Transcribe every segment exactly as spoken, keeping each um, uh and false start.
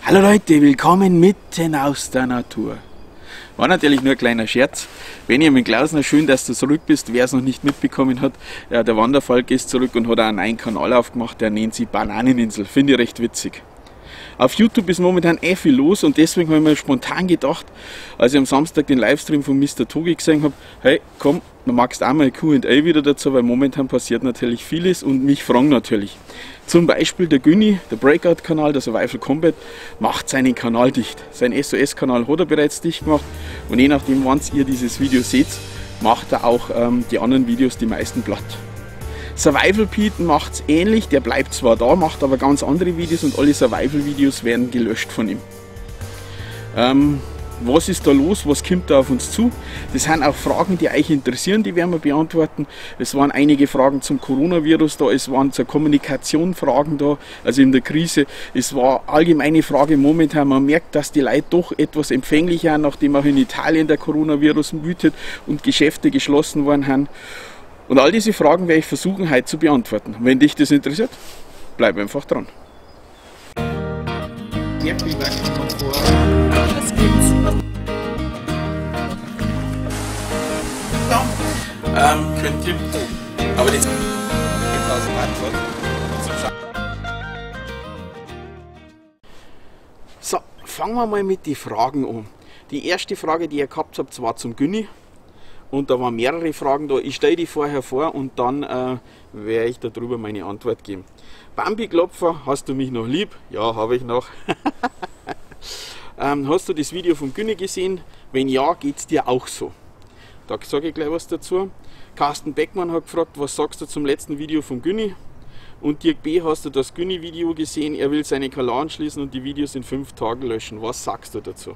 Hallo Leute, willkommen mitten aus der Natur. War natürlich nur ein kleiner Scherz. Benjamin Klausner, schön, dass du zurück bist. Wer es noch nicht mitbekommen hat, ja, der Wanderfalk ist zurück und hat auch einen neuen Kanal aufgemacht, der nennt sich Bananeninsel. Finde ich recht witzig. Auf YouTube ist momentan eh viel los und deswegen habe ich mir spontan gedacht, als ich am Samstag den Livestream von Mister Togi gesehen habe, hey komm, du magst auch mal Q und A wieder dazu, weil momentan passiert natürlich vieles und mich fragen natürlich. Zum Beispiel der Günni, der Breakout-Kanal, der Survival Combat, macht seinen Kanal dicht. Sein S O S-Kanal hat er bereits dicht gemacht und je nachdem, wann ihr dieses Video seht, macht er auch ähm, die anderen Videos die meisten platt. Survival Pete macht es ähnlich, der bleibt zwar da, macht aber ganz andere Videos und alle Survival-Videos werden gelöscht von ihm. Ähm, was ist da los, was kommt da auf uns zu? Das sind auch Fragen, die euch interessieren, die werden wir beantworten. Es waren einige Fragen zum Coronavirus da, es waren zur Kommunikation Fragen da, also in der Krise. Es war allgemeine Frage momentan, man merkt, dass die Leute doch etwas empfänglicher sind, nachdem auch in Italien der Coronavirus wütet und Geschäfte geschlossen worden sind. Und all diese Fragen werde ich versuchen heute zu beantworten. Wenn dich das interessiert, bleib einfach dran. Sehr viel Komfort. Das gibt's. Ja, ähm, könnt ihr. Aber das So, fangen wir mal mit den Fragen an. Die erste Frage, die ihr gehabt habt, war zum Günni. Und da waren mehrere Fragen da. Ich stelle die vorher vor und dann äh, werde ich darüber meine Antwort geben. Bambi Klopfer, hast du mich noch lieb? Ja, habe ich noch. ähm, hast du das Video vom Günni gesehen? Wenn ja, geht es dir auch so? Da sage ich gleich was dazu. Carsten Beckmann hat gefragt, was sagst du zum letzten Video vom Günni? Und Dirk B., hast du das Günni-Video gesehen? Er will seine Kanal anschließen und die Videos in fünf Tagen löschen. Was sagst du dazu?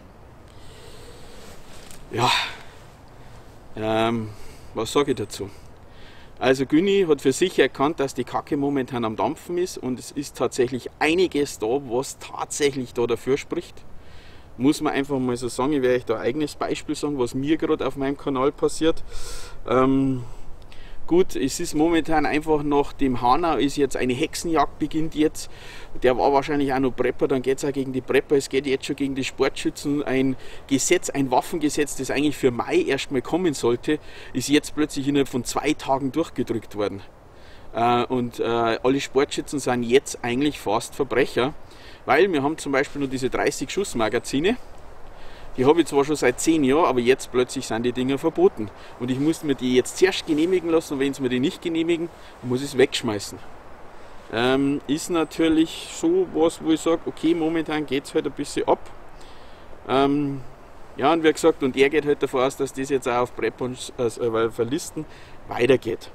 Ja. Ähm, was sage ich dazu? Also Günni hat für sich erkannt, dass die Kacke momentan am Dampfen ist und es ist tatsächlich einiges da, was tatsächlich da dafür spricht. Muss man einfach mal so sagen, ich werde euch da ein eigenes Beispiel sagen, was mir gerade auf meinem Kanal passiert. Ähm, Gut, es ist momentan einfach nach dem Hanau ist jetzt eine Hexenjagd beginnt jetzt. Der war wahrscheinlich auch noch Prepper, dann geht es auch gegen die Prepper. Es geht jetzt schon gegen die Sportschützen. Ein Gesetz, ein Waffengesetz, das eigentlich für Mai erstmal kommen sollte, ist jetzt plötzlich innerhalb von zwei Tagen durchgedrückt worden. Und alle Sportschützen sind jetzt eigentlich fast Verbrecher, weil wir haben zum Beispiel nur diese dreißig Schuss Magazine. Die habe ich zwar schon seit zehn Jahren, aber jetzt plötzlich sind die Dinger verboten. Und ich muss mir die jetzt zuerst genehmigen lassen und wenn sie mir die nicht genehmigen, muss ich es wegschmeißen. Ähm, ist natürlich so was, wo ich sage, okay, momentan geht es halt ein bisschen ab. Ähm, ja, und wie gesagt, und er geht halt davon aus, dass das jetzt auch auf Prep und äh, Verlisten weitergeht.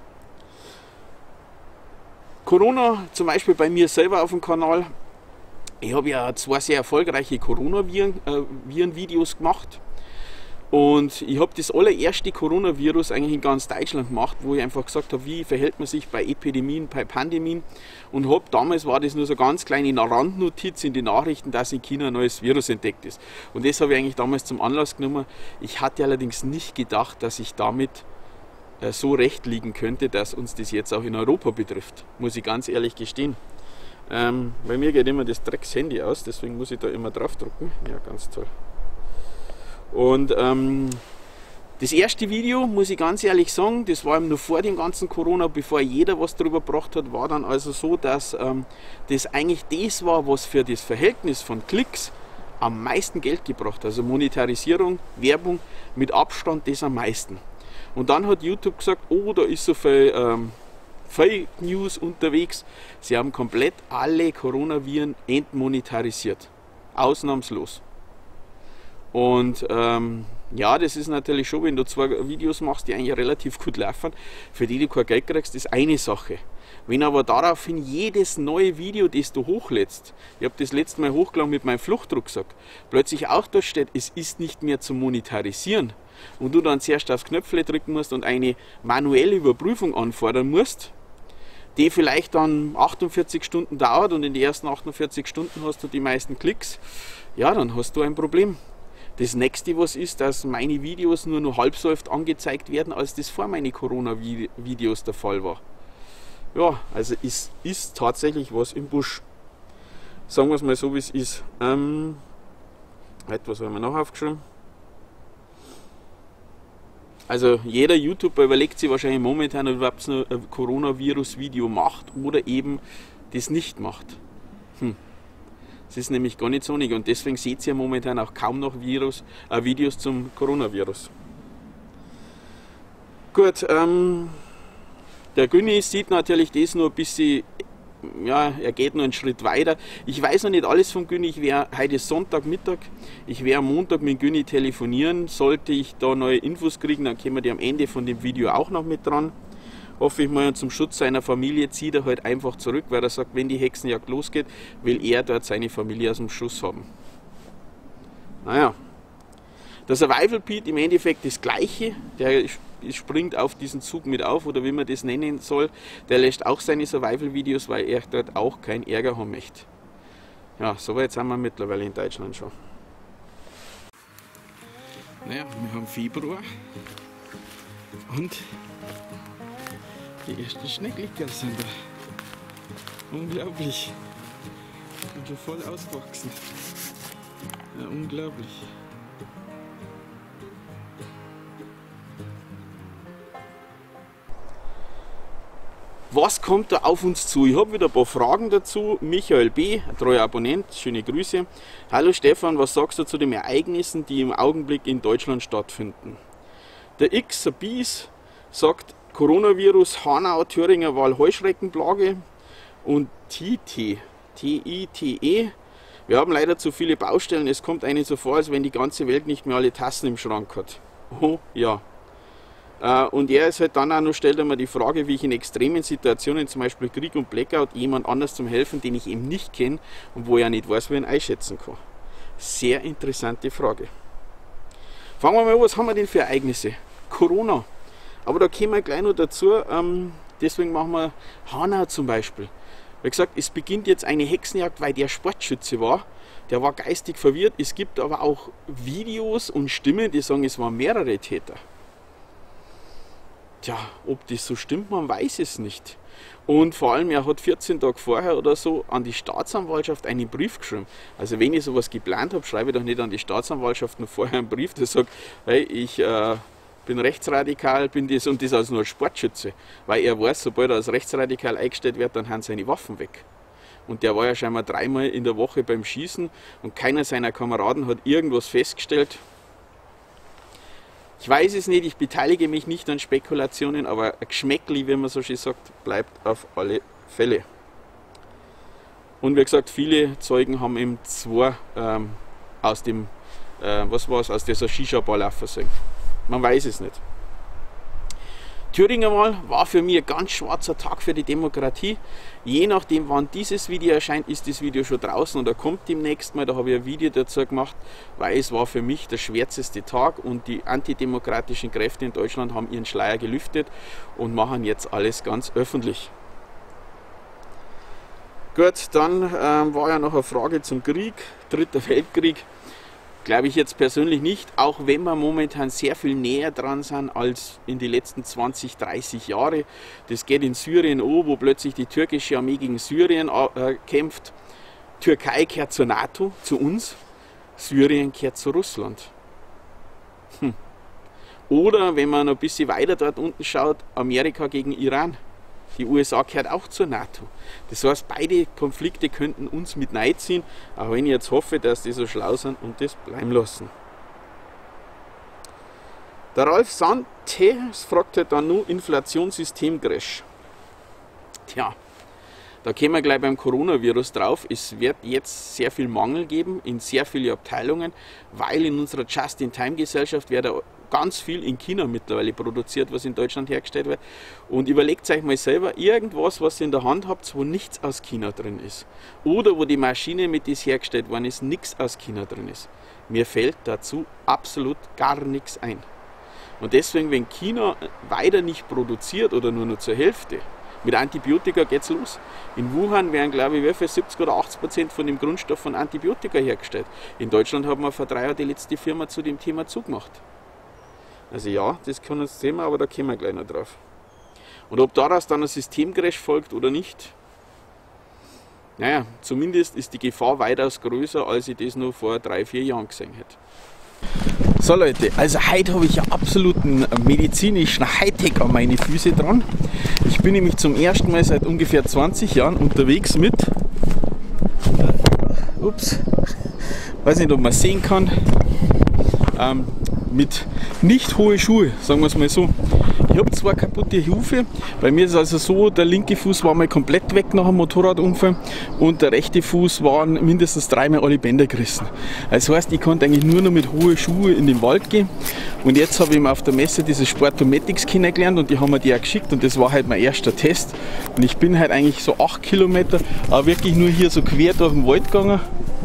Corona, zum Beispiel bei mir selber auf dem Kanal. Ich habe ja zwei sehr erfolgreiche Corona-Viren-Videos äh, gemacht und ich habe das allererste Coronavirus eigentlich in ganz Deutschland gemacht, wo ich einfach gesagt habe, wie verhält man sich bei Epidemien, bei Pandemien und habe damals war das nur so ganz kleine Randnotiz in den Nachrichten, dass in China ein neues Virus entdeckt ist. Und das habe ich eigentlich damals zum Anlass genommen. Ich hatte allerdings nicht gedacht, dass ich damit äh, so recht liegen könnte, dass uns das jetzt auch in Europa betrifft, muss ich ganz ehrlich gestehen. Ähm, bei mir geht immer das Drecks-Handy aus, deswegen muss ich da immer drauf drücken. Ja, ganz toll. Und ähm, das erste Video, muss ich ganz ehrlich sagen, das war eben noch vor dem ganzen Corona, bevor jeder was darüber gebracht hat, war dann also so, dass ähm, das eigentlich das war, was für das Verhältnis von Klicks am meisten Geld gebracht hat. Also Monetarisierung, Werbung, mit Abstand das am meisten. Und dann hat YouTube gesagt, oh, da ist so viel Ähm, Fake News unterwegs. Sie haben komplett alle Coronaviren entmonetarisiert. Ausnahmslos. Und ähm, ja, das ist natürlich schon, wenn du zwei Videos machst, die eigentlich relativ gut laufen, für die du kein Geld kriegst, ist eine Sache. Wenn aber daraufhin jedes neue Video, das du hochlädst, ich habe das letzte Mal hochgeladen mit meinem Fluchtrucksack, plötzlich auch da steht, es ist nicht mehr zu monetarisieren und du dann zuerst aufs Knöpfle drücken musst und eine manuelle Überprüfung anfordern musst, die vielleicht dann achtundvierzig Stunden dauert und in den ersten achtundvierzig Stunden hast du die meisten Klicks, ja, dann hast du ein Problem. Das nächste, was ist, dass meine Videos nur noch halb so oft angezeigt werden, als das vor meinen Corona-Videos der Fall war. Ja, also es ist tatsächlich was im Busch. Sagen wir es mal so, wie es ist. Ähm, etwas haben wir noch aufgeschrieben. Also jeder YouTuber überlegt sich wahrscheinlich momentan, ob er überhaupt noch ein Coronavirus-Video macht oder eben das nicht macht. Hm. Das ist nämlich gar nicht sonnig und deswegen seht ihr momentan auch kaum noch Virus, äh, Videos zum Coronavirus. Gut, ähm, der Günni sieht natürlich das nur ein bisschen, ja, er geht noch einen Schritt weiter. Ich weiß noch nicht alles vom Günni, ich werde heute Sonntagmittag, ich werde am Montag mit Günni telefonieren. Sollte ich da neue Infos kriegen, dann können wir die am Ende von dem Video auch noch mit dran. Hoffe ich mal, und zum Schutz seiner Familie zieht er halt einfach zurück, weil er sagt, wenn die Hexenjagd losgeht, will er dort seine Familie aus dem Schuss haben. Naja, der Survival Pete im Endeffekt das gleiche, der springt auf diesen Zug mit auf, oder wie man das nennen soll, der lässt auch seine Survival-Videos, weil er dort auch keinen Ärger haben möchte. Ja, soweit sind wir mittlerweile in Deutschland schon. Naja, wir haben Februar und die ersten Schnecklicker sind da. Unglaublich. Sind schon voll ausgewachsen. Ja, unglaublich. Was kommt da auf uns zu? Ich habe wieder ein paar Fragen dazu. Michael B., ein treuer Abonnent, schöne Grüße. Hallo Stefan, was sagst du zu den Ereignissen, die im Augenblick in Deutschland stattfinden? Der X Sabis sagt, Coronavirus, Hanau, Thüringer Wahl, Heuschreckenplage und T T, T I T E. Wir haben leider zu viele Baustellen, es kommt einem so vor, als wenn die ganze Welt nicht mehr alle Tassen im Schrank hat. Oh ja. Und er ist halt dann auch noch, stellt einmal die Frage, wie ich in extremen Situationen, zum Beispiel Krieg und Blackout, jemand anders zum helfen, den ich eben nicht kenne und wo er nicht weiß, wie ich ihn einschätzen kann. Sehr interessante Frage. Fangen wir mal an, was haben wir denn für Ereignisse? Corona. Aber da kommen wir gleich noch dazu, ähm, deswegen machen wir Hanau zum Beispiel. Wie gesagt, es beginnt jetzt eine Hexenjagd, weil der Sportschütze war. Der war geistig verwirrt. Es gibt aber auch Videos und Stimmen, die sagen, es waren mehrere Täter. Tja, ob das so stimmt, man weiß es nicht. Und vor allem, er hat vierzehn Tage vorher oder so an die Staatsanwaltschaft einen Brief geschrieben. Also wenn ich sowas geplant habe, schreibe ich doch nicht an die Staatsanwaltschaft nur vorher einen Brief, der sagt, hey, ich äh, bin rechtsradikal, bin das und das als nur Sportschütze. Weil er weiß, sobald er als rechtsradikal eingestellt wird, dann haben seine Waffen weg. Und der war ja scheinbar dreimal in der Woche beim Schießen und keiner seiner Kameraden hat irgendwas festgestellt. Ich weiß es nicht, ich beteilige mich nicht an Spekulationen, aber ein Geschmäckli, wie man so schön sagt, bleibt auf alle Fälle. Und wie gesagt, viele Zeugen haben eben zwei ähm, aus dem, äh, was war es, aus dieser Shisha-Bar laufen sehen. Man weiß es nicht. Thüringer Wahl war für mich ein ganz schwarzer Tag für die Demokratie. Je nachdem, wann dieses Video erscheint, ist das Video schon draußen oder kommt demnächst mal. Da habe ich ein Video dazu gemacht, weil es war für mich der schwärzeste Tag und die antidemokratischen Kräfte in Deutschland haben ihren Schleier gelüftet und machen jetzt alles ganz öffentlich. Gut, dann ähm, war ja noch eine Frage zum Krieg, Dritter Weltkrieg. Glaube ich jetzt persönlich nicht, auch wenn wir momentan sehr viel näher dran sind als in die letzten zwanzig, dreißig Jahre. Das geht in Syrien an, wo plötzlich die türkische Armee gegen Syrien äh, kämpft. Türkei gehört zur NATO, zu uns. Syrien gehört zu Russland. Hm. Oder wenn man noch ein bisschen weiter dort unten schaut, Amerika gegen Iran. Die U S A gehört auch zur NATO. Das heißt, beide Konflikte könnten uns mit reinziehen, auch wenn ich jetzt hoffe, dass die so schlau sind und das bleiben lassen. Der Ralf Santes fragt halt dann nur Inflationssystemcrash. Tja, da kommen wir gleich beim Coronavirus drauf. Es wird jetzt sehr viel Mangel geben in sehr vielen Abteilungen, weil in unserer Just-in-Time-Gesellschaft wird ganz viel in China mittlerweile produziert, was in Deutschland hergestellt wird. Und überlegt euch mal selber irgendwas, was ihr in der Hand habt, wo nichts aus China drin ist. Oder wo die Maschine, mit der es hergestellt worden ist, nichts aus China drin ist. Mir fällt dazu absolut gar nichts ein. Und deswegen, wenn China weiter nicht produziert oder nur noch zur Hälfte, mit Antibiotika geht es los. In Wuhan werden, glaube ich, wie viel, siebzig oder achtzig Prozent von dem Grundstoff von Antibiotika hergestellt. In Deutschland haben wir vor drei Jahren die letzte Firma zu dem Thema zugemacht. Also ja, das kann uns sehen, aber da kommen wir gleich noch drauf. Und ob daraus dann ein Systemcrash folgt oder nicht, naja, zumindest ist die Gefahr weitaus größer, als ich das noch vor drei, vier Jahren gesehen hätte. So Leute, also heute habe ich einen absoluten medizinischen Hightech an meine Füße dran. Ich bin nämlich zum ersten Mal seit ungefähr zwanzig Jahren unterwegs mit, ups, weiß nicht, ob man sehen kann, ähm, mit nicht hohe Schuhe, sagen wir es mal so. Ich habe zwar kaputte Hufe, bei mir ist es also so, der linke Fuß war mal komplett weg nach dem Motorradunfall und der rechte Fuß waren mindestens dreimal alle Bänder gerissen. Das heißt, ich konnte eigentlich nur noch mit hohen Schuhen in den Wald gehen und jetzt habe ich mir auf der Messe diese Sportomatics kennengelernt und die haben mir die auch geschickt und das war halt mein erster Test und ich bin halt eigentlich so acht Kilometer, aber wirklich nur hier so quer durch den Wald gegangen.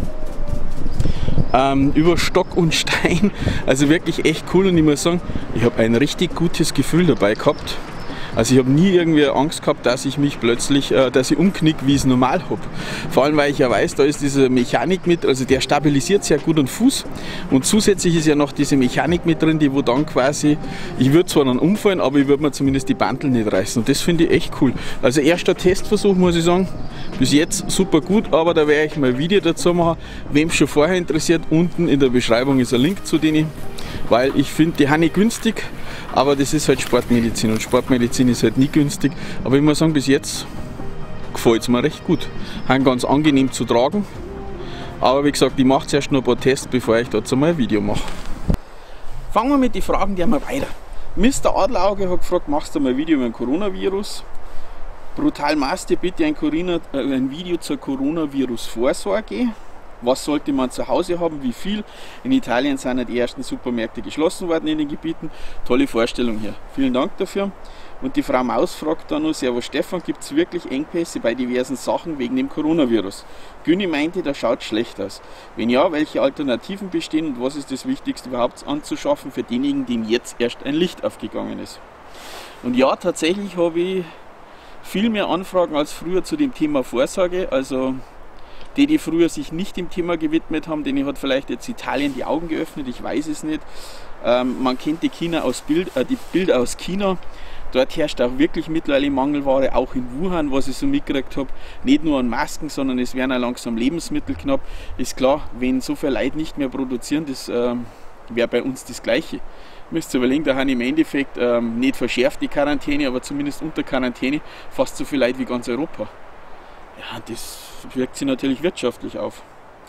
Ähm, über Stock und Stein, also wirklich echt cool und ich muss sagen, ich habe ein richtig gutes Gefühl dabei gehabt. Also ich habe nie irgendwie Angst gehabt, dass ich mich plötzlich, äh, dass ich umknick, wie ich es normal habe. Vor allem, weil ich ja weiß, da ist diese Mechanik mit, also der stabilisiert sehr gut den Fuß und zusätzlich ist ja noch diese Mechanik mit drin, die wo dann quasi, ich würde zwar dann umfallen, aber ich würde mir zumindest die Bantel nicht reißen und das finde ich echt cool. Also erster Testversuch, muss ich sagen, bis jetzt super gut, aber da werde ich mal ein Video dazu machen. Wem es schon vorher interessiert, unten in der Beschreibung ist ein Link zu denen, weil ich finde, die haben nicht günstig, aber das ist halt Sportmedizin und Sportmedizin ist halt nie günstig. Aber ich muss sagen, bis jetzt gefällt es mir recht gut. Haben ganz angenehm zu tragen, aber wie gesagt, ich mache zuerst noch ein paar Tests, bevor ich dazu mal ein Video mache. Fangen wir mit den Fragen der mal weiter. Mister Adlerauge hat gefragt, machst du mal ein Video über den Coronavirus? Brutal Master, bitte ein, Corona, äh, ein Video zur Coronavirus-Vorsorge. Was sollte man zu Hause haben, wie viel? In Italien sind ja die ersten Supermärkte geschlossen worden in den Gebieten. Tolle Vorstellung hier. Vielen Dank dafür. Und die Frau Maus fragt dann noch, Servus Stefan, gibt es wirklich Engpässe bei diversen Sachen wegen dem Coronavirus? Günni meinte, das schaut schlecht aus. Wenn ja, welche Alternativen bestehen und was ist das Wichtigste überhaupt anzuschaffen für diejenigen, denen jetzt erst ein Licht aufgegangen ist? Und ja, tatsächlich habe ich viel mehr Anfragen als früher zu dem Thema Vorsorge. Also die, die früher sich nicht dem Thema gewidmet haben, denen hat vielleicht jetzt Italien die Augen geöffnet, ich weiß es nicht. Ähm, man kennt die, China aus Bild, äh, die Bilder aus China. Dort herrscht auch wirklich mittlerweile Mangelware, auch in Wuhan, was ich so mitgekriegt habe. Nicht nur an Masken, sondern es werden auch langsam Lebensmittel knapp. Ist klar, wenn so viele Leute nicht mehr produzieren, das ähm, wäre bei uns das Gleiche. Ihr müsst ihr überlegen, da haben im Endeffekt ähm, nicht verschärft die Quarantäne, aber zumindest unter Quarantäne fast so viele Leute wie ganz Europa. Ja, das wirkt sich natürlich wirtschaftlich auf.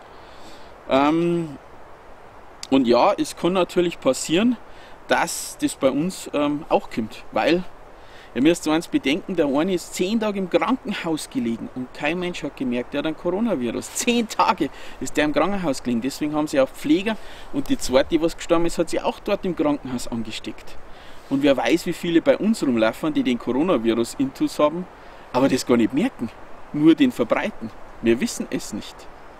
Ähm, und ja, es kann natürlich passieren, dass das bei uns ähm, auch kommt, weil ihr müsst eins bedenken, der eine ist zehn Tage im Krankenhaus gelegen und kein Mensch hat gemerkt, der hat ein Coronavirus. Zehn Tage ist der im Krankenhaus gelegen, deswegen haben sie auch Pfleger und die zweite, die was gestorben ist, hat sie auch dort im Krankenhaus angesteckt. Und wer weiß, wie viele bei uns rumlaufen, die den Coronavirus-Intus haben, aber das gar nicht merken, nur den verbreiten. Wir wissen es nicht.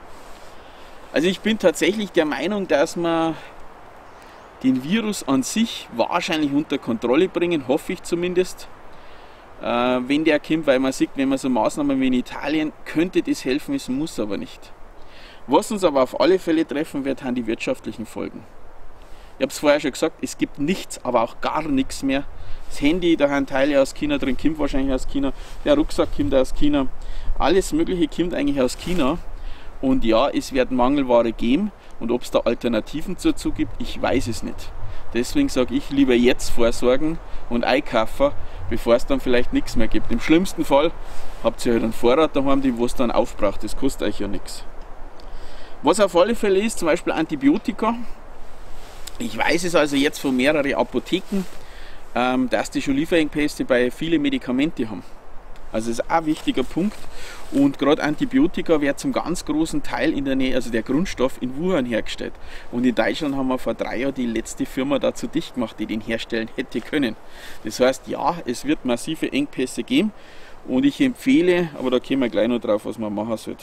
Also ich bin tatsächlich der Meinung, dass man den Virus an sich wahrscheinlich unter Kontrolle bringen, hoffe ich zumindest. Äh, wenn der kommt, weil man sieht, wenn man so Maßnahmen wie in Italien, könnte das helfen, es muss aber nicht. Was uns aber auf alle Fälle treffen wird, sind die wirtschaftlichen Folgen. Ich habe es vorher schon gesagt, es gibt nichts, aber auch gar nichts mehr. Das Handy, da haben Teile aus China drin, kommt wahrscheinlich aus China. Der Rucksack kommt aus China. Alles Mögliche kommt eigentlich aus China. Und ja, es wird Mangelware geben. Und ob es da Alternativen dazu gibt, ich weiß es nicht. Deswegen sage ich, lieber jetzt vorsorgen und einkaufen, bevor es dann vielleicht nichts mehr gibt. Im schlimmsten Fall habt ihr halt einen Vorrat daheim, den was dann aufbraucht. Das kostet euch ja nichts. Was auf alle Fälle ist, zum Beispiel Antibiotika. Ich weiß es also jetzt von mehreren Apotheken, dass die schon Lieferengpässe bei vielen Medikamenten haben. Also das ist auch ein wichtiger Punkt. Und gerade Antibiotika wird zum ganz großen Teil in der Nähe, also der Grundstoff in Wuhan hergestellt. Und in Deutschland haben wir vor drei Jahren die letzte Firma dazu dicht gemacht, die den herstellen hätte können. Das heißt, ja, es wird massive Engpässe geben. Und ich empfehle, aber da kommen wir gleich noch drauf, was man machen sollte.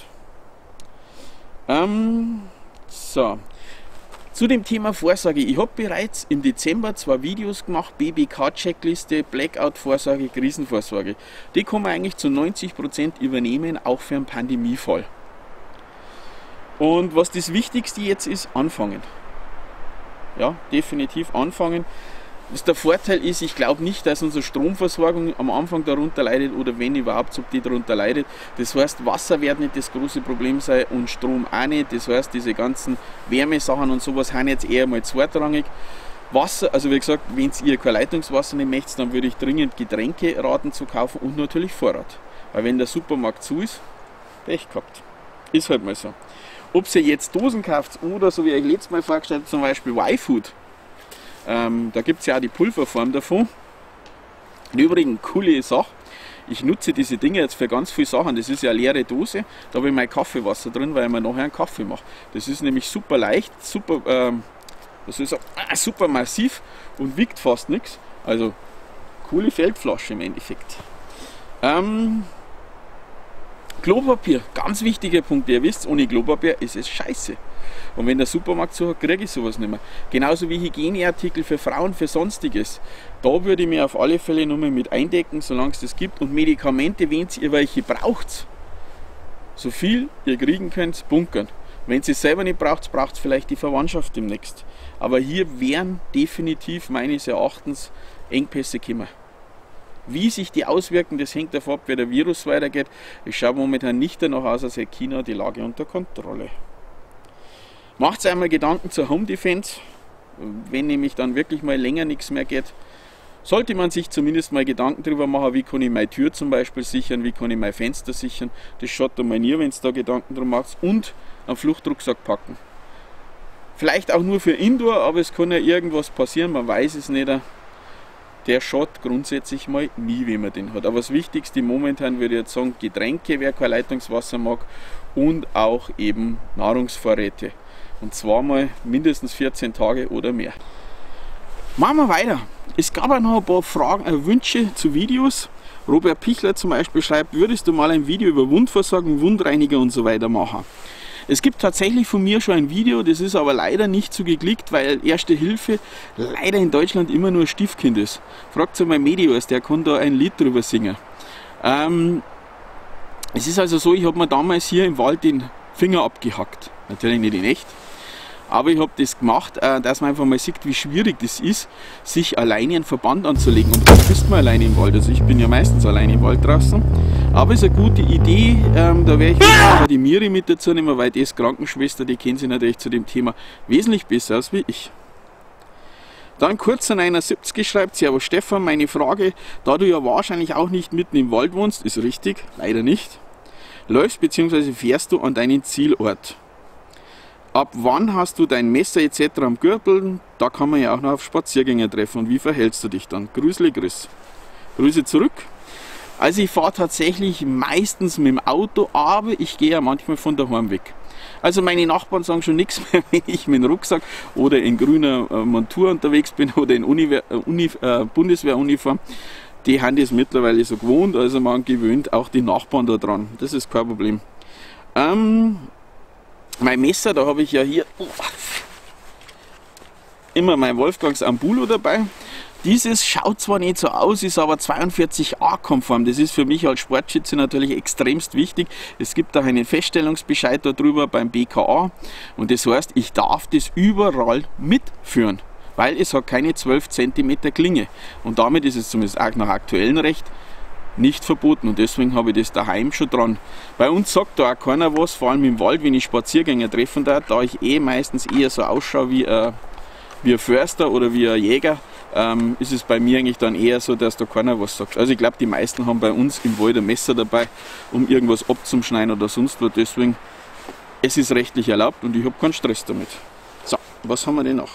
Ähm, so. Zu dem Thema Vorsorge. Ich habe bereits im Dezember zwei Videos gemacht, B B K-Checkliste, Blackout-Vorsorge, Krisenvorsorge. Die kann man eigentlich zu neunzig Prozent übernehmen, auch für einen Pandemiefall. Und was das Wichtigste jetzt ist, anfangen. Ja, definitiv anfangen. Der Vorteil ist, ich glaube nicht, dass unsere Stromversorgung am Anfang darunter leidet oder wenn überhaupt, ob die darunter leidet. Das heißt, Wasser wird nicht das große Problem sein und Strom auch nicht. Das heißt, diese ganzen Wärmesachen und sowas haben jetzt eher mal zweitrangig. Wasser, also wie gesagt, wenn ihr kein Leitungswasser nicht möchtet, dann würde ich dringend Getränke raten zu kaufen und natürlich Vorrat. Weil wenn der Supermarkt zu ist, Pech gehabt. Ist halt mal so. Ob ihr jetzt Dosen kauft oder, so wie ich letztes Mal vorgestellt habe, zum Beispiel Y-Food. Ähm, da gibt es ja auch die Pulverform davon. Im Übrigen, coole Sache. Ich nutze diese Dinge jetzt für ganz viele Sachen. Das ist ja eine leere Dose. Da habe ich mein Kaffeewasser drin, weil ich mir nachher einen Kaffee mache. Das ist nämlich super leicht, super, ähm, was soll ich sagen, äh, super massiv und wiegt fast nichts. Also, coole Feldflasche im Endeffekt. Ähm, Klopapier, ganz wichtiger Punkt. Ihr wisst, ohne Klopapier ist es scheiße. Und wenn der Supermarkt so hat, kriege ich sowas nicht mehr. Genauso wie Hygieneartikel für Frauen, für Sonstiges. Da würde ich mir auf alle Fälle nochmal mit eindecken, solange es das gibt. Und Medikamente, wenn ihr welche braucht, so viel ihr kriegen könnt, bunkern. Wenn ihr es selber nicht braucht, braucht es vielleicht die Verwandtschaft demnächst. Aber hier wären definitiv meines Erachtens Engpässe gekommen. Wie sich die auswirken, das hängt davon ab, wie der Virus weitergeht. Es schaut momentan nicht danach aus, als hätte China die Lage unter Kontrolle. Macht einmal Gedanken zur Home Defense. Wenn nämlich dann wirklich mal länger nichts mehr geht, sollte man sich zumindest mal Gedanken darüber machen, wie kann ich meine Tür zum Beispiel sichern, wie kann ich mein Fenster sichern. Das schaut einmal nie, wenn es da Gedanken drum macht. Und einen Fluchtrucksack packen. Vielleicht auch nur für Indoor, aber es kann ja irgendwas passieren, man weiß es nicht. Der schaut grundsätzlich mal nie, wie man den hat. Aber das Wichtigste momentan würde ich jetzt sagen, Getränke, wer kein Leitungswasser mag, und auch eben Nahrungsvorräte. Und zwar mal mindestens vierzehn Tage oder mehr. Machen wir weiter. Es gab auch noch ein paar Fragen, äh, Wünsche zu Videos. Robert Pichler zum Beispiel schreibt, würdest du mal ein Video über Wundversorgung, Wundreiniger und so weiter machen? Es gibt tatsächlich von mir schon ein Video, das ist aber leider nicht so geklickt, weil Erste Hilfe leider in Deutschland immer nur Stiefkind ist. Fragt mal Medios, der kann da ein Lied drüber singen. Ähm, es ist also so, ich habe mir damals hier im Wald den Finger abgehackt. Natürlich nicht in echt. Aber ich habe das gemacht, dass man einfach mal sieht, wie schwierig das ist, sich alleine einen Verband anzulegen. Und da bist man alleine im Wald. Also ich bin ja meistens alleine im Wald draußen. Aber es ist eine gute Idee. Ähm, da werde ich auch die Miri mit dazu nehmen, weil die ist Krankenschwester, die kennt sich natürlich zu dem Thema wesentlich besser aus wie ich. Dann kurz an einundsiebzig schreibt, Servus Stefan, meine Frage, da du ja wahrscheinlich auch nicht mitten im Wald wohnst, ist richtig, leider nicht, läufst bzw. fährst du an deinen Zielort. Ab wann hast du dein Messer et cetera am Gürtel? Da kann man ja auch noch auf Spaziergänger treffen. Und wie verhältst du dich dann? Grüßle, grüß. Grüße zurück. Also ich fahre tatsächlich meistens mit dem Auto, aber ich gehe ja manchmal von daheim weg. Also meine Nachbarn sagen schon nichts mehr, wenn ich mit dem Rucksack oder in grüner Montur unterwegs bin oder in Uni, Uni, äh, Bundeswehruniform. Die haben das mittlerweile so gewohnt, also man gewöhnt auch die Nachbarn da dran. Das ist kein Problem. Ähm, Mein Messer, da habe ich ja hier oh, immer mein Wolfgangs Ambulo dabei. Dieses schaut zwar nicht so aus, ist aber zweiundvierzig A konform. Das ist für mich als Sportschütze natürlich extremst wichtig. Es gibt auch einen Feststellungsbescheid darüber beim B K A. Und das heißt, ich darf das überall mitführen, weil es hat keine zwölf Zentimeter Klinge. Und damit ist es zumindest auch nach aktuellem Recht nicht verboten, und deswegen habe ich das daheim schon dran. Bei uns sagt da auch keiner was, vor allem im Wald, wenn ich Spaziergänger treffen darf, da ich eh meistens eher so ausschaue wie ein, wie ein Förster oder wie ein Jäger, ähm, ist es bei mir eigentlich dann eher so, dass da keiner was sagt. Also ich glaube, die meisten haben bei uns im Wald ein Messer dabei, um irgendwas abzuschneiden oder sonst was, deswegen, es ist rechtlich erlaubt und ich habe keinen Stress damit. So, was haben wir denn noch?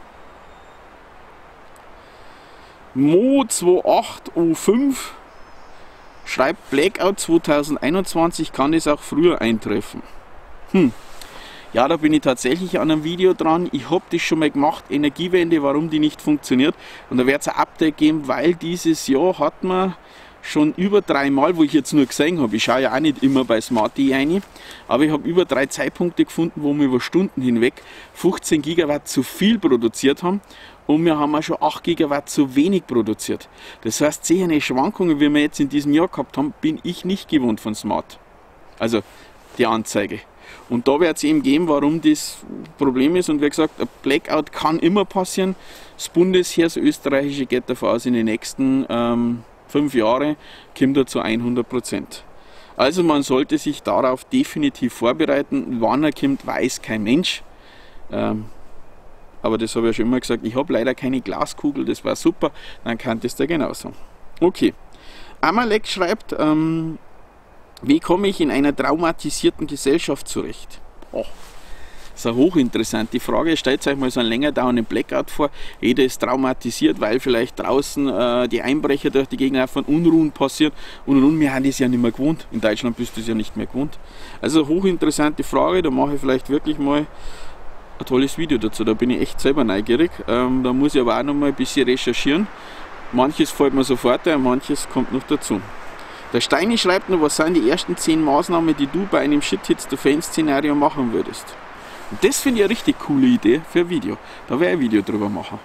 Mo achtundzwanzig O fünf schreibt, Blackout zweitausendeinundzwanzig, kann es auch früher eintreffen? Hm. Ja, da bin ich tatsächlich an einem Video dran. Ich habe das schon mal gemacht, Energiewende, warum die nicht funktioniert. Und da wird es ein Update geben, weil dieses Jahr hat man schon über drei Mal, wo ich jetzt nur gesehen habe, ich schaue ja auch nicht immer bei Smarty rein, aber ich habe über drei Zeitpunkte gefunden, wo wir über Stunden hinweg fünfzehn Gigawatt zu viel produziert haben. Und wir haben auch schon acht Gigawatt zu wenig produziert. Das heißt, solche Schwankungen, wie wir jetzt in diesem Jahr gehabt haben, bin ich nicht gewohnt von Smart. Also die Anzeige. Und da wird es eben geben, warum das Problem ist. Und wie gesagt, ein Blackout kann immer passieren. Das Bundesheer, das österreichische, geht davon aus, in den nächsten ähm, fünf Jahren kommt er zu hundert Prozent. Also man sollte sich darauf definitiv vorbereiten. Wann er kommt, weiß kein Mensch. Ähm, aber das habe ich ja schon immer gesagt, ich habe leider keine Glaskugel, das war super, dann kann das da genauso. Okay, Amalek schreibt, ähm, wie komme ich in einer traumatisierten Gesellschaft zurecht? Oh, das ist eine hochinteressante Frage. Stellt euch mal so einen länger dauernden Blackout vor. Jeder ist traumatisiert, weil vielleicht draußen äh, die Einbrecher durch die Gegend von Unruhen passieren. Und, und, und wir haben das ja nicht mehr gewohnt. In Deutschland bist du es ja nicht mehr gewohnt. Also hochinteressante Frage, da mache ich vielleicht wirklich mal ein tolles Video dazu. Da bin ich echt selber neugierig. Ähm, da muss ich aber auch noch mal ein bisschen recherchieren. Manches fällt mir sofort ein, manches kommt noch dazu. Der Steini schreibt noch, was sind die ersten zehn Maßnahmen, die du bei einem Shit-Hits-the-Fan-Szenario machen würdest? Und das finde ich eine richtig coole Idee für ein Video. Da werde ich ein Video drüber machen.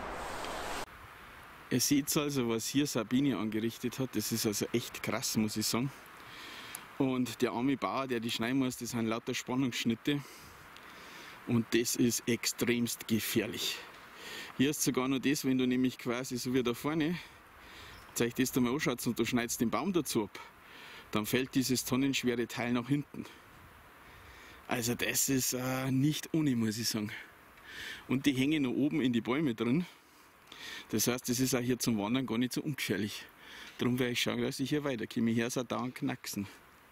Ihr seht also, was hier Sabine angerichtet hat. Das ist also echt krass, muss ich sagen. Und der arme Bauer, der die schneiden muss, das sind lauter Spannungsschnitte. Und das ist extremst gefährlich. Hier ist sogar noch das, wenn du nämlich quasi so wie da vorne, zeig das dir mal anschaust und du schneidest den Baum dazu ab, dann fällt dieses tonnenschwere Teil nach hinten. Also das ist äh, nicht ohne, muss ich sagen. Und die hängen noch oben in die Bäume drin. Das heißt, das ist auch hier zum Wandern gar nicht so ungefährlich. Darum werde ich schauen, dass ich hier weiterkomme. Hier ist auch da ein Knacksen.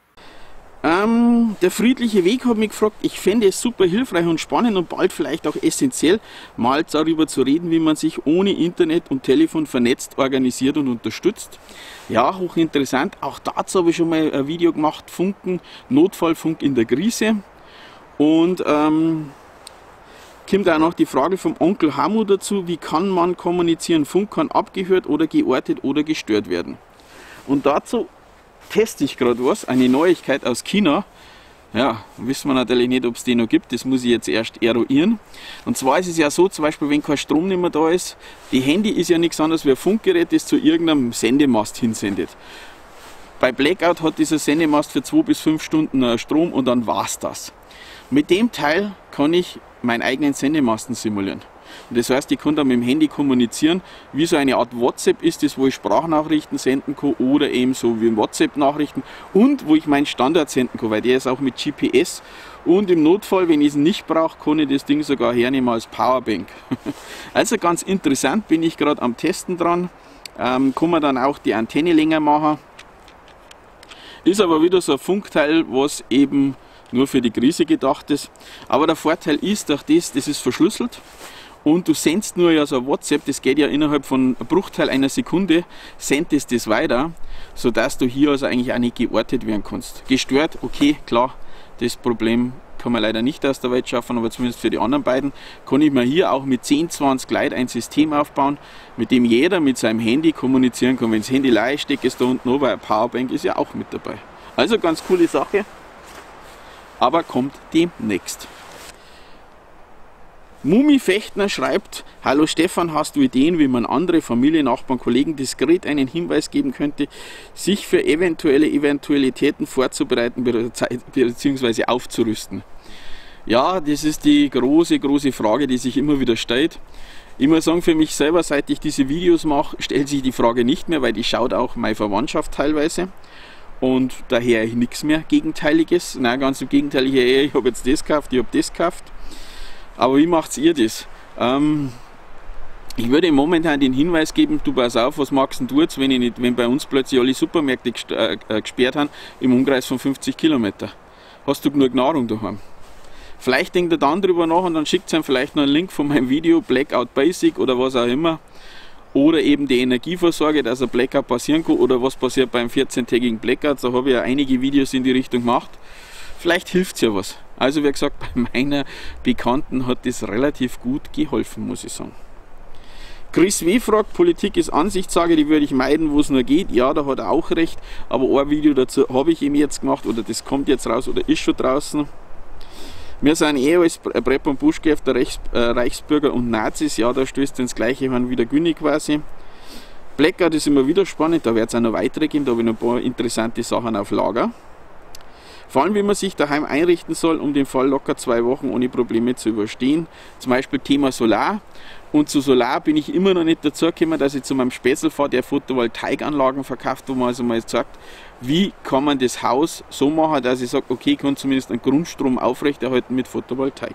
Ähm, der friedliche Weg hat mich gefragt, ich fände es super hilfreich und spannend und bald vielleicht auch essentiell, mal darüber zu reden, wie man sich ohne Internet und Telefon vernetzt, organisiert und unterstützt. Ja, hochinteressant. Auch dazu habe ich schon mal ein Video gemacht, Funken, Notfallfunk in der Krise. Und ähm, kommt auch noch die Frage vom Onkel Hamu dazu, wie kann man kommunizieren? Funk kann abgehört oder geortet oder gestört werden. Und dazu teste ich gerade was, eine Neuigkeit aus China. Ja, wissen wir natürlich nicht, ob es die noch gibt, das muss ich jetzt erst eruieren. Und zwar ist es ja so, zum Beispiel, wenn kein Strom nicht mehr da ist, die Handy ist ja nichts anderes wie ein Funkgerät, das zu irgendeinem Sendemast hinsendet. Bei Blackout hat dieser Sendemast für zwei bis fünf Stunden Strom und dann war es das. Mit dem Teil kann ich meinen eigenen Sendemasten simulieren. Und das heißt, ich kann da mit dem Handy kommunizieren, wie so eine Art WhatsApp ist das, wo ich Sprachnachrichten senden kann oder eben so wie WhatsApp-Nachrichten und wo ich meinen Standard senden kann, weil der ist auch mit G P S und im Notfall, wenn ich es nicht brauche, kann ich das Ding sogar hernehmen als Powerbank. Also ganz interessant, bin ich gerade am Testen dran, ähm, kann man dann auch die Antenne länger machen. Ist aber wieder so ein Funkteil, was eben nur für die Krise gedacht ist. Aber der Vorteil ist, durch das, das ist verschlüsselt. Und du sendest nur ja so ein WhatsApp, das geht ja innerhalb von einem Bruchteil einer Sekunde, sendest das weiter, sodass du hier also eigentlich auch nicht geortet werden kannst. Gestört, okay, klar, das Problem kann man leider nicht aus der Welt schaffen, aber zumindest für die anderen beiden kann ich mir hier auch mit zehn, zwanzig Leuten ein System aufbauen, mit dem jeder mit seinem Handy kommunizieren kann. Wenn das Handy leer steckt, ist da unten oben ein Powerbank, ist ja auch mit dabei. Also ganz coole Sache, aber kommt demnächst. Mumi Fechtner schreibt, hallo Stefan, hast du Ideen, wie man andere Familie, Nachbarn, Kollegen diskret einen Hinweis geben könnte, sich für eventuelle Eventualitäten vorzubereiten bzw. aufzurüsten? Ja, das ist die große, große Frage, die sich immer wieder stellt. Ich muss sagen, für mich selber, seit ich diese Videos mache, stellt sich die Frage nicht mehr, weil die schaut auch meine Verwandtschaft teilweise. Und daher ich nichts mehr Gegenteiliges. Nein, ganz im Gegenteil, ich, ich habe jetzt das gekauft, ich habe das gekauft. Aber wie macht ihr das? Ähm, ich würde momentan den Hinweis geben, du pass auf, was magst du jetzt, wenn, ich nicht, wenn bei uns plötzlich alle Supermärkte äh, gesperrt haben, im Umkreis von fünfzig Kilometer. Hast du genug Nahrung daheim? Vielleicht denkt ihr dann drüber nach und dann schickt ihr vielleicht noch einen Link von meinem Video, Blackout Basic oder was auch immer. Oder eben die Energieversorge, dass ein Blackout passieren kann oder was passiert beim vierzehntägigen Blackout. Da habe ich ja einige Videos in die Richtung gemacht. Vielleicht hilft es ja was. Also wie gesagt, bei meiner Bekannten hat das relativ gut geholfen, muss ich sagen. Chris W. fragt, Politik ist Ansichtssache, die würde ich meiden, wo es nur geht. Ja, da hat er auch recht, aber ein Video dazu habe ich ihm jetzt gemacht oder das kommt jetzt raus oder ist schon draußen. Wir sind eh als Prep- und Buschgäfter Reichs, äh, Reichsbürger und Nazis, ja, da stößt ins Gleiche wie der Günni quasi. Blackout ist immer wieder spannend, da wird es auch noch weitere geben, da habe ich noch ein paar interessante Sachen auf Lager. Vor allem, wie man sich daheim einrichten soll, um den Fall locker zwei Wochen ohne Probleme zu überstehen. Zum Beispiel Thema Solar. Und zu Solar bin ich immer noch nicht dazu gekommen, dass ich zu meinem Spätzl fahre, der Photovoltaikanlagen verkauft, wo man also mal sagt, wie kann man das Haus so machen, dass ich sage, okay, ich kann zumindest einen Grundstrom aufrechterhalten mit Photovoltaik.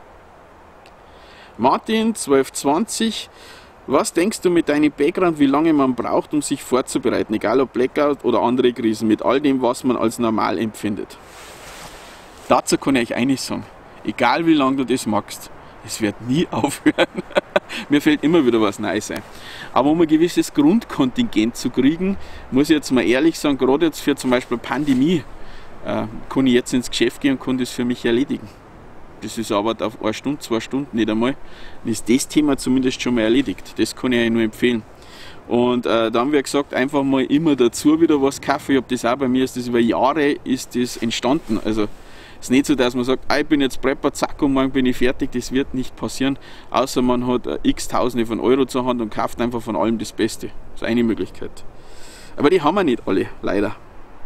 Martin, zwölf zwanzig, was denkst du mit deinem Background, wie lange man braucht, um sich vorzubereiten, egal ob Blackout oder andere Krisen, mit all dem, was man als normal empfindet? Dazu kann ich euch eines sagen, egal wie lange du das magst, es wird nie aufhören. Mir fällt immer wieder was Neues ein. Aber um ein gewisses Grundkontingent zu kriegen, muss ich jetzt mal ehrlich sagen, gerade jetzt für zum Beispiel Pandemie, äh, kann ich jetzt ins Geschäft gehen und kann das für mich erledigen. Das ist aber auf eine Stunde, zwei Stunden nicht einmal. Dann ist das Thema zumindest schon mal erledigt. Das kann ich euch nur empfehlen. Und äh, da haben wir gesagt, einfach mal immer dazu wieder was kaufen. Ich habe das auch, bei mir ist das über Jahre ist das entstanden. Also es ist nicht so, dass man sagt, ah, ich bin jetzt Prepper, zack, und morgen bin ich fertig. Das wird nicht passieren, außer man hat äh, x Tausende von Euro zur Hand und kauft einfach von allem das Beste. Das ist eine Möglichkeit. Aber die haben wir nicht alle, leider.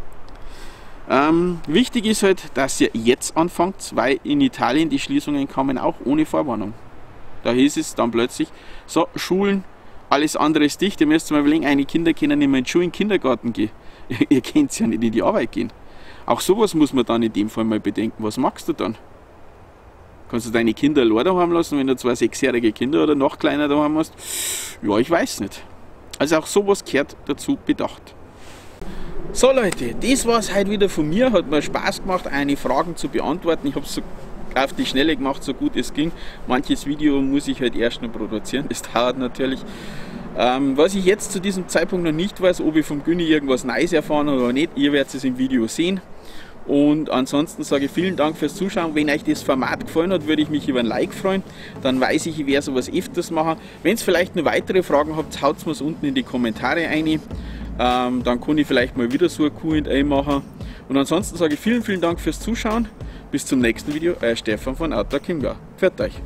Ähm, wichtig ist halt, dass ihr jetzt anfangt, weil in Italien die Schließungen kamen auch ohne Vorwarnung. Da hieß es dann plötzlich, so, Schulen, alles andere ist dicht, ihr müsst mal überlegen, eine Kinder können nicht mehr in die Schule, in den Kindergarten gehen. Ihr könnt ja nicht in die Arbeit gehen. Auch sowas muss man dann in dem Fall mal bedenken. Was machst du dann? Kannst du deine Kinder allein daheim lassen, wenn du zwei sechsjährige Kinder oder noch kleiner daheim hast? Ja, ich weiß nicht. Also auch sowas gehört dazu bedacht. So Leute, das war es heute wieder von mir. Hat mir Spaß gemacht, eine Fragen zu beantworten. Ich habe es so auf die Schnelle gemacht, so gut es ging. Manches Video muss ich halt erst noch produzieren. Das dauert natürlich. Ähm, was ich jetzt zu diesem Zeitpunkt noch nicht weiß, ob ich vom Günni irgendwas Neues erfahren oder nicht, ihr werdet es im Video sehen. Und ansonsten sage ich vielen Dank fürs Zuschauen. Wenn euch das Format gefallen hat, würde ich mich über ein Like freuen. Dann weiß ich, ich werde sowas öfters machen. Wenn es vielleicht noch weitere Fragen habt, haut es mir unten in die Kommentare rein. Ähm, dann kann ich vielleicht mal wieder so ein Q und A machen. Und ansonsten sage ich vielen, vielen Dank fürs Zuschauen. Bis zum nächsten Video. Euer Stefan von Outdoor Chiemgau. Pfiat euch.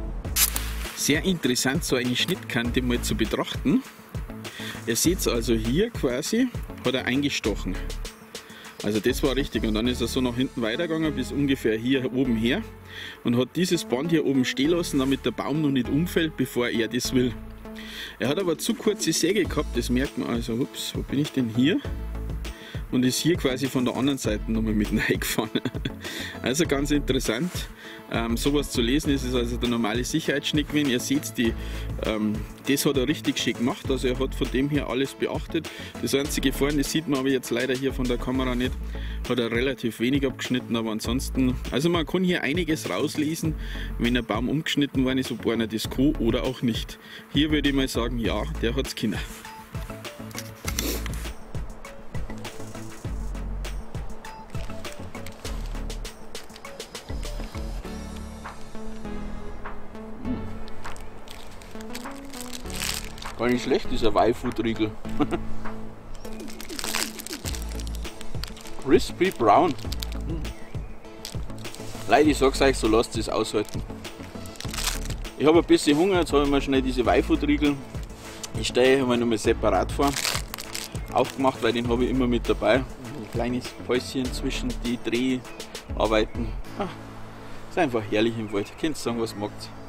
Sehr interessant, so eine Schnittkante mal zu betrachten. Ihr seht also hier quasi, hat er eingestochen. Also das war richtig, und dann ist er so nach hinten weitergegangen bis ungefähr hier oben her und hat dieses Band hier oben stehen lassen, damit der Baum noch nicht umfällt, bevor er das will. Er hat aber zu kurze Säge gehabt, das merkt man. Also, ups, wo bin ich denn hier? Und ist hier quasi von der anderen Seite nochmal mit reingefahren. Also ganz interessant, ähm, sowas zu lesen. Ist es also der normale Sicherheitsschnitt gewesen. Ihr seht, die, ähm, das hat er richtig schick gemacht. Also er hat von dem her alles beachtet. Das einzige vorne, das sieht man aber jetzt leider hier von der Kamera nicht, hat er relativ wenig abgeschnitten, aber ansonsten, also man kann hier einiges rauslesen, wenn ein Baum umgeschnitten worden ist, ob einer das kann oder auch nicht. Hier würde ich mal sagen, ja, der hat es Kinder. Gar nicht schlecht, dieser Y-Food-Riegel. Crispy Brown. Leute, ich sag's euch, so lasst es aushalten. Ich habe ein bisschen Hunger, jetzt habe ich mir schnell diese Y-Food-Riegel. Ich stelle ich mal nochmal separat vor. Aufgemacht, weil den habe ich immer mit dabei. Ein kleines Päuschen zwischen die Dreharbeiten. Ah, ist einfach herrlich im Wald. Könnt ihr sagen, was magt's?